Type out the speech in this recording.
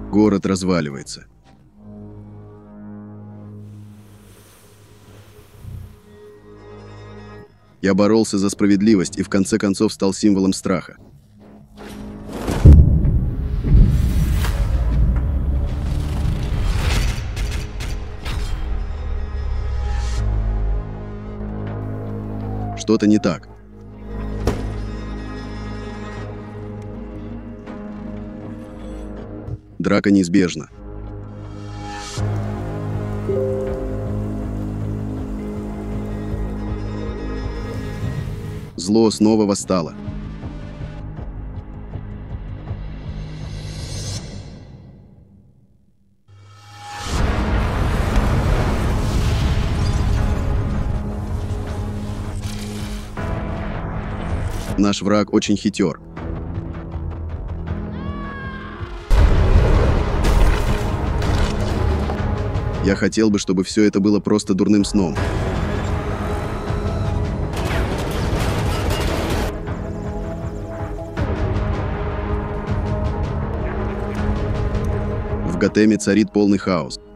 Город разваливается. Я боролся за справедливость и в конце концов стал символом страха. Что-то не так. Драка неизбежна. Зло снова восстало. Наш враг очень хитер. Я хотел бы, чтобы все это было просто дурным сном. В Готэме царит полный хаос.